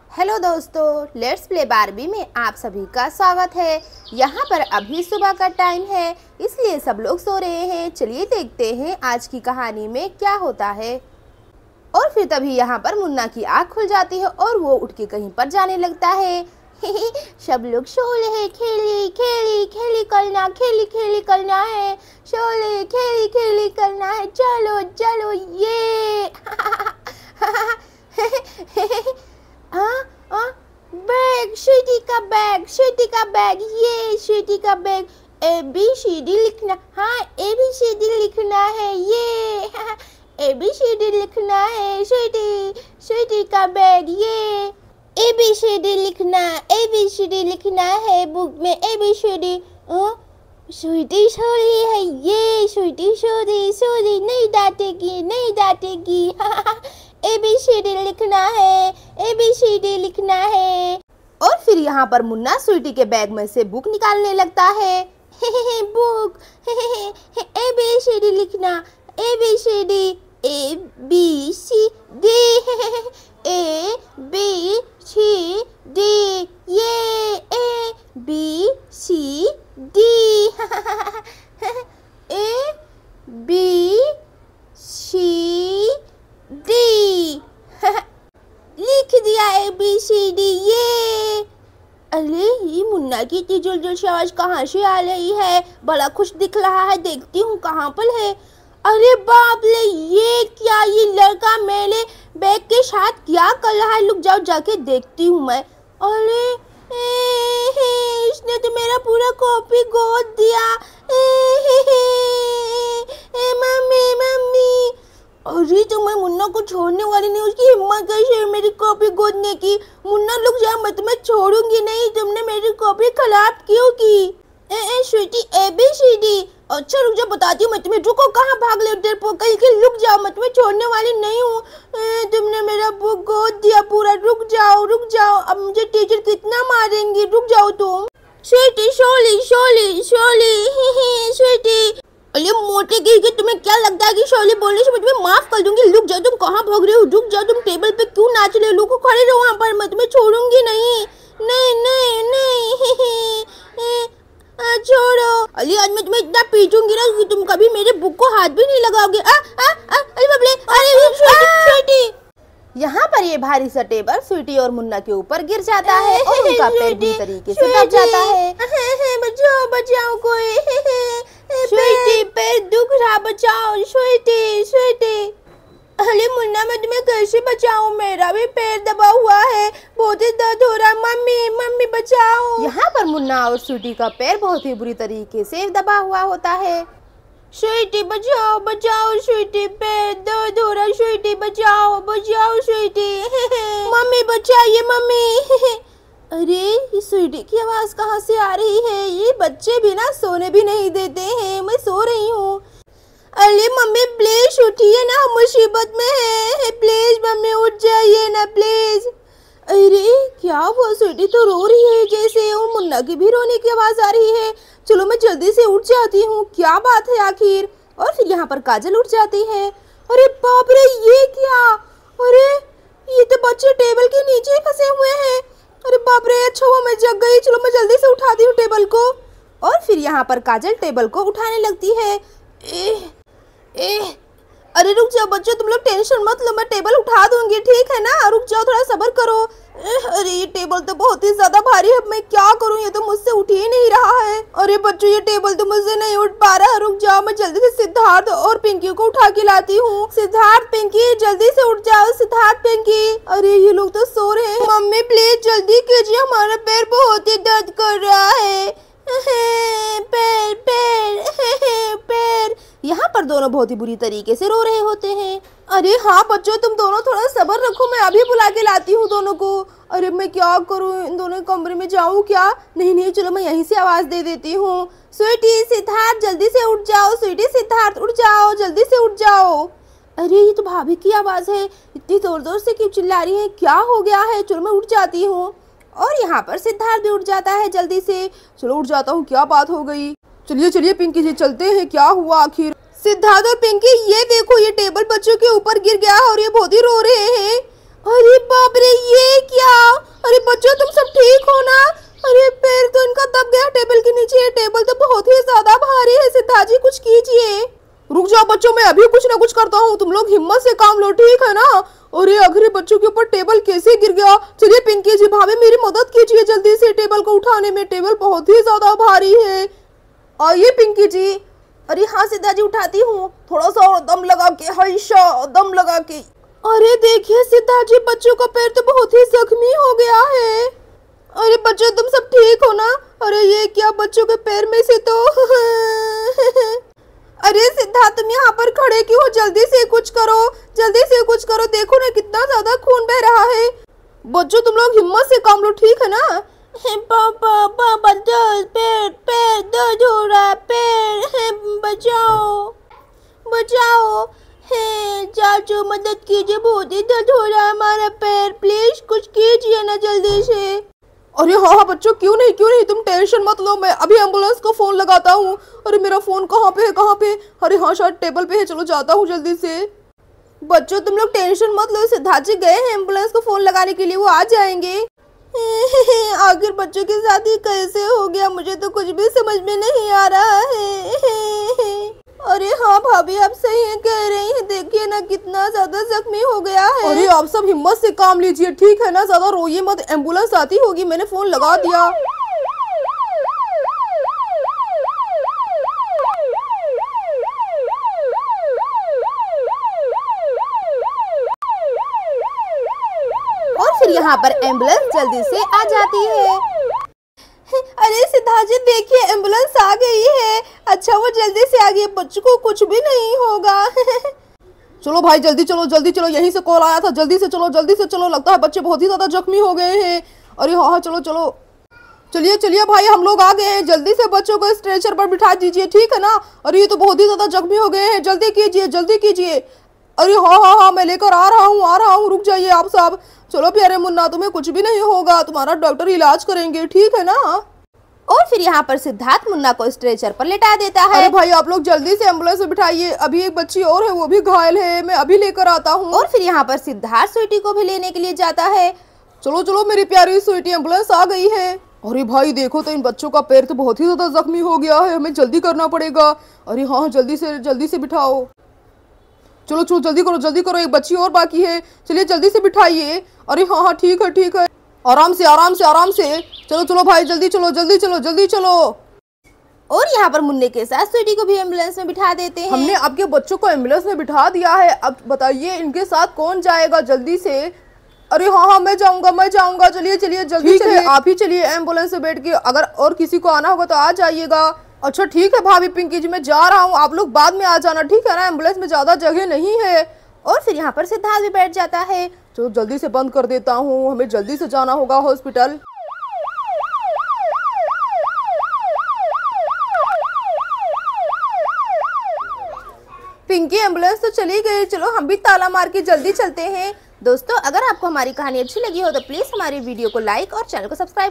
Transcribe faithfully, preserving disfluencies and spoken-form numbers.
Hello दोस्तों, let's play Barbie में आप सभी का स्वागत है। यहाँ पर अभी सुबह का टाइम है, इसलिए सब लोग सो रहे हैं। चलिए देखते हैं आज की कहानी में क्या होता है। और फिर तभी यहाँ पर मुन्ना की आँख खुल जाती है और वो उठ के कहीं पर जाने लगता है। सब लोग शोले खेली खेली खेली करना खेली खेली करना है, शोले खेली खेली करना है, चलो चलो ये। हाँ हाँ, बैग, स्वीटी का बैग, स्वीटी का बैग, ये स्वीटी का bag. A B C D लिखना, हाँ ए बी सी डी लिखना है, ये ए बी सी डी लिखना है, स्वीटी स्वीटी का बैग, ये ए बी सी डी लिखना, ए बी सी डी लिखना है बुक में, A B C D. Sweety सो रही है, ये स्वीटी सो रही सो रही, नहीं डांटेगी नहीं डांटेगी। ए बी सी डी लिखना है, ए बी सी डी लिखना है। और फिर यहाँ पर मुन्ना स्वीटी के बैग में से बुक निकालने लगता है। Book, A B C D लिखना, B B C D, A B C D, A B C डी, ये A B C D, A B C D. लिख दिया ए बी सी डी, ये। अरे ये मुन्ना की इतनी जोर जोर से आवाज कहाँ से आ रही है? बड़ा खुश दिख रहा है, देखती हूँ कहाँ पर है। अरे बाप रे, ये क्या, ये लड़का मेरे बैग के साथ क्या कर रहा है? लुक जाओ, जाके देखती हूँ मैं। अरे ए, ए, इसने तो मेरा पूरा कॉपी गोद दिया। ए, ए, ए, ए, मम्मी मम्मी। अरे तो मैं मुन्ना को छोड़ने वाली नहीं, उसकी हिम्मत कैसे है मेरी कॉपी गोदने की? मुन्ना लुक जा, मैं तुम्हें छोड़ूंगी नहीं, तुमने मेरी कॉपी खराब क्यों की? ए ए Sweety, A B C D. अच्छा रुक जा, बताती हूँ मैं तुम्हें। रुको, कहाँ भाग ले उधर पर, कहीं के रुक जाओ, मैं तुम्हें छोड़ने वाली नहीं हूँ। तुमने मेरा बुक गोद दिया पूरा, रुक जाओ रुक जाओ, अब मुझे टीचर कितना मारेंगी, रुक जाओ तुम। स्वीटी शोली शोली शोली, स्वीटी। अरे मोटे की, कि तुम्हें क्या लगता है कि शोली बोलने से मैं तुम्हें माफ कर दूंगी? रुक जाओ, तुम कहाँ भाग रहे हो? रुक जाओ, तुम टेबल पे क्यों नाच रहे हो? लोगों खड़े रहो वहाँ पर, मैं तुम्हें छोड़ूंगी नहीं नहीं नहीं नहीं। छोड़ो। अली आज मैं तुम्हें इतना पीटूंगी ना कि तुम कभी मेरे बुक को हाथ भी नहीं लगाओगे। आ आ आ अरे बाप रे, अरे स्वीटी। यहाँ पर ये भारी सा टेबल स्वीटी और मुन्ना के ऊपर गिर जाता है और उनका पैर बुरी तरीके से दब जाता है। बचाओ बचाओ कोई, स्वीटी पैर दुख रहा, बचाओ स्वीटी स्वीटी। अरे मुन्ना, मैं तुम्हें कैसे बचाऊं? मेरा भी पैर दबा हुआ है, बहुत ही दर्द हो रहा। मम्मी मम्मी बचाओ। यहाँ पर मुन्ना और स्वीटी का पैर बहुत ही बुरी तरीके से दबा हुआ होता है। स्वीटी बचाओ बचाओ, स्वीटी पैर दर्द हो रहा, स्वीटी बचाओ बचाओ स्वीटी। मम्मी बचाइए मम्मी। अरे ये स्वीटी की आवाज कहाँ से आ रही है? ये बच्चे भी ना सोने भी नहीं देते हैं, मैं सो रही हूँ। अरे मम्मी प्लीज उठिए ना, हम मुसीबत में है, प्लीज मम्मी उठ जाइए ना प्लीज। अरे क्या हुआ? स्वीटी तो रो रही है जैसे, और मुन्ना की भी रोने की आवाज आ रही है। चलो मैं जल्दी से उठ जाती हूँ, क्या बात है आखिर? और फिर यहाँ पर काजल उठ जाती है। अरे बाप रे, ये क्या? अरे ये तो बच्चे टेबल के नीचे फंसे हुए हैं। अरे बाप रे, अच्छा हुआ मैं जग गई। चलो मैं जल्दी से उठाती हूँ टेबल को। और फिर यहाँ पर काजल टेबल को उठाने लगती है। ए, ए, अरे रुक जाओ बच्चों, तुम लोग टेंशन मत लो, मैं टेबल उठा दूंगी, ठीक है ना? रुक जाओ, थोड़ा सब्र करो। अरे ये टेबल तो बहुत ही ज्यादा भारी है, मैं क्या करूं? ये तो मुझसे उठ ही नहीं रहा है। अरे बच्चों, ये टेबल तो मुझसे नहीं उठ पा रहा। रुक जाओ, मैं जल्दी से सिद्धार्थ और पिंकी को उठा के लाती हूँ। सिद्धार्थ पिंकी जल्दी से उठ जाओ, सिद्धार्थ पिंकी। अरे ये लोग तो सो रहे हैं। मम्मी प्लीज जल्दी कीजिए, हमारा पैर बहुत ही दर्द कर रहा है। पैर पैर पैर। यहाँ पर दोनों बहुत ही बुरी तरीके से रो रहे होते हैं। अरे हाँ बच्चों, तुम दोनों थोड़ा सब्र रखो, मैं अभी बुला के लाती हूँ दोनों को। अरे मैं क्या करूँ, इन दोनों कमरे में जाऊँ क्या? नहीं नहीं, चलो मैं यहीं से आवाज दे देती हूँ। स्वीटी सिद्धार्थ जल्दी से उठ जाओ, स्वीटी सिद्धार्थ उठ जाओ, जल्दी से उठ जाओ। अरे ये तो भाभी की आवाज है, इतनी जोर जोर से क्यों चिल्ला रही है? क्या हो गया है? चलो मैं उठ जाती हूँ। और यहाँ पर सिद्धार्थ भी उठ जाता है जल्दी से। चलो उठ जाता हूँ, क्या बात हो गई? चलिए चलिए पिंकी जी, चलते हैं, क्या हुआ आखिर? सिद्धार्थ और पिंकी, ये देखो ये टेबल बच्चों के ऊपर गिर गया और ये बहुत ही रो रहे हैं। अरे बाप रे, ये क्या? सिद्धार्थ जी कुछ कीजिए। रुक जाओ बच्चों, मैं अभी कुछ ना कुछ करता हूँ, तुम लोग हिम्मत से काम लो, ठीक है ना। अरे अगर बच्चों के ऊपर टेबल कैसे गिर गया। चलिए पिंकी जी भाभी मेरी मदद कीजिए जल्दी से टेबल को उठाने में, टेबल बहुत ही ज्यादा भारी है। आइए पिंकी जी। अरे हाँ सिद्धार्थ जी उठाती हूँ, थोड़ा सा और दम लगा के, हईशा दम लगा के। अरे देखिए सिद्धार्थ जी बच्चों का पैर तो बहुत ही जख्मी हो गया है। अरे बच्चों तुम सब ठीक हो ना। अरे ये क्या, बच्चों के पैर में से तो अरे सिद्धार्थ तुम यहाँ पर खड़े क्यों हो, जल्दी से कुछ करो, जल्दी से कुछ करो, देखो ना कितना ज्यादा खून बह रहा है। बच्चों तुम लोग हिम्मत से काम लो, ठीक है ना। पापा पापा दर्द, पैर पैर दर्द हो रहा है, पैर बचाओ बचाओ। है चाचू मदद कीजिए, बहुत ही दर्द हो रहा है हमारा पैर, प्लीज कुछ कीजिए ना जल्दी से। अरे हाँ हाँ बच्चों, क्यों नहीं क्यों नहीं, तुम टेंशन मत लो, मैं अभी एम्बुलेंस को फोन लगाता हूँ। अरे मेरा फोन कहाँ पे है कहाँ पे, अरे हाँ शायद टेबल पे है, चलो जाता हूँ जल्दी से। बच्चों तुम लोग टेंशन मत लो, सिद्धार्थ जी गए हैं एम्बुलेंस को फोन लगाने के लिए, वो आ जाएंगे। आखिर बच्चों के साथ ही कैसे हो गया, मुझे तो कुछ भी समझ में नहीं आ रहा है। अरे हाँ भाभी आप सही है कह रही हैं, देखिए ना कितना ज्यादा जख्मी हो गया है। अरे आप सब हिम्मत से काम लीजिए, ठीक है ना, ज्यादा रोइए मत, एम्बुलेंस आती होगी, मैंने फोन लगा दिया। और फिर यहाँ पर एम्बुलेंस जल्दी से आ जाती है। अरे सिद्धार्थ जी देखिए एम्बुलेंस आ गई है, अच्छा वो जल्दी से आ गई, बच्चों को कुछ भी नहीं होगा। चलो भाई जल्दी चलो जल्दी चलो, यहीं से कॉल आया था, जल्दी से चलो जल्दी से चलो, लगता है बच्चे बहुत ही ज्यादा जख्मी हो गए हैं। अरे हाँ हाँ चलो चलो, चलिए चलिए भाई हम लोग आ गए हैं, जल्दी से बच्चों को स्ट्रेचर पर बिठा दीजिए, ठीक है ना। अरे ये तो बहुत ही ज्यादा जख्मी हो गए हैं, जल्दी कीजिए जल्दी कीजिए। अरे हाँ हाँ हाँ मैं लेकर आ रहा हूँ आ रहा हूँ, रुक जाइए आप सब। चलो प्यारे मुन्ना तुम्हें कुछ भी नहीं होगा, तुम्हारा डॉक्टर इलाज करेंगे, ठीक है ना। और फिर यहाँ पर सिद्धार्थ मुन्ना को स्ट्रेचर पर लेटा देता है। अरे भाई आप लोग जल्दी से एम्बुलेंस में बिठाइए, अभी एक बच्ची और है वो भी घायल है, मैं अभी लेकर आता हूँ। और फिर यहाँ पर सिद्धार्थ स्वीटी को भी लेने के लिए जाता है। चलो चलो मेरी प्यारी स्वीटी, एम्बुलेंस आ गई है। अरे भाई देखो तो इन बच्चों का पैर तो बहुत ही ज्यादा जख्मी हो गया है, हमें जल्दी करना पड़ेगा। अरे हाँ जल्दी से जल्दी से बिठाओ, चलो चलो जल्दी करो जल्दी करो, एक बच्ची और बाकी है, चलिए जल्दी से बिठाइए। अरे हाँ हाँ ठीक है ठीक है, आराम से आराम से आराम से, चलो चलो भाई जल्दी चलो जल्दी चलो जल्दी चलो। और यहाँ पर मुन्ने के साथ स्वीटी को भी एम्बुलेंस में बिठा देते हैं। हमने आपके बच्चों को एम्बुलेंस में बिठा दिया है, अब बताइए इनके साथ कौन जाएगा जल्दी से। अरे हाँ हाँ मैं जाऊंगा मैं जाऊंगा, चलिए चलिए जल्दी चलिए, आप ही चलिए एम्बुलेंस में बैठ के, अगर और किसी को आना होगा तो आ जाइएगा। अच्छा ठीक है भाभी पिंकी जी मैं जा रहा हूँ, आप लोग बाद में आ जाना, ठीक है ना, एम्बुलेंस में ज्यादा जगह नहीं है। और फिर यहाँ पर सिद्धार्थ भी बैठ जाता है। तो जल्दी से बंद कर देता हूँ, हमें जल्दी से जाना होगा हॉस्पिटल। पिंकी एम्बुलेंस तो चली गई, चलो हम भी ताला मार के जल्दी चलते हैं। दोस्तों अगर आपको हमारी कहानी अच्छी लगी हो तो प्लीज हमारी वीडियो को लाइक और चैनल को सब्सक्राइब